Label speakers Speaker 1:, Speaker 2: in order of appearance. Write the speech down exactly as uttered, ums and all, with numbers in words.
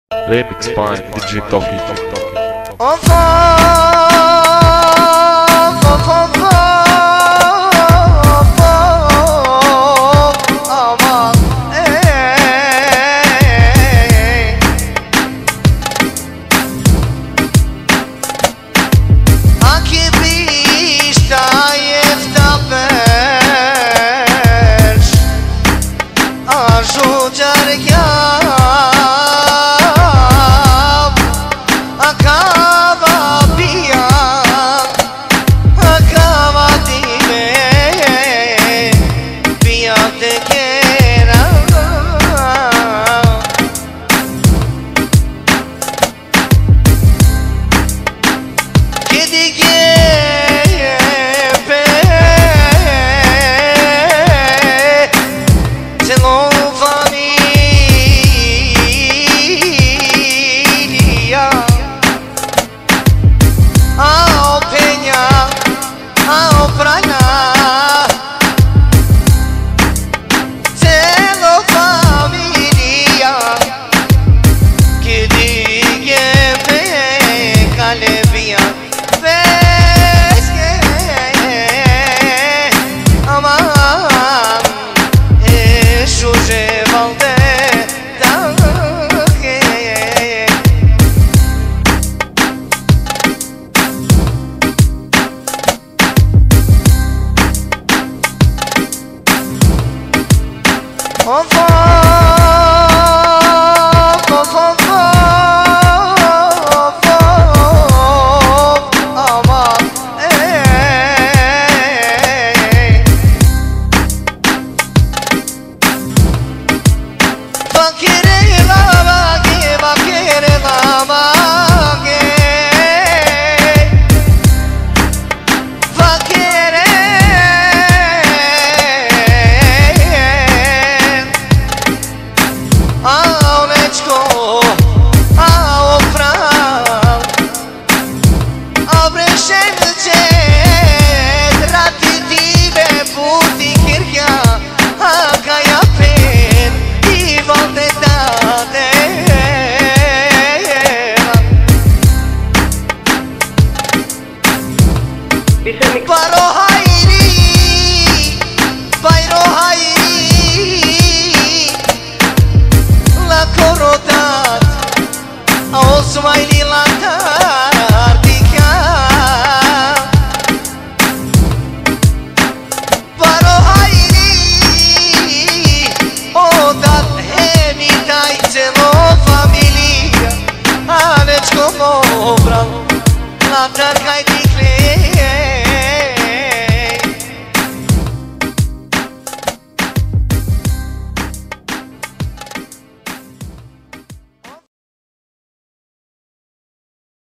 Speaker 1: Remix by D J Toki.
Speaker 2: Of of of of aman ey Aki bishta jefta persh Ashu gjargjab Akava pia Akava time Pia te kera Kedi gepe Celon familia Ao penja, ao prajna Celo familia Kedi gepe kalebia Veske aman E shuje valde Take Of of of of of aman ey Fakire lavage, fakire lavage Fakire Ao nečko, ao fram Ao brešen čet Rati tibe puti kirja Aka ja pen I valde dade Paro hayri Pairo hayri La corotat O smiley la tardica Paro hayri O dat hemi dai celo familia Aneć como bravo La tardica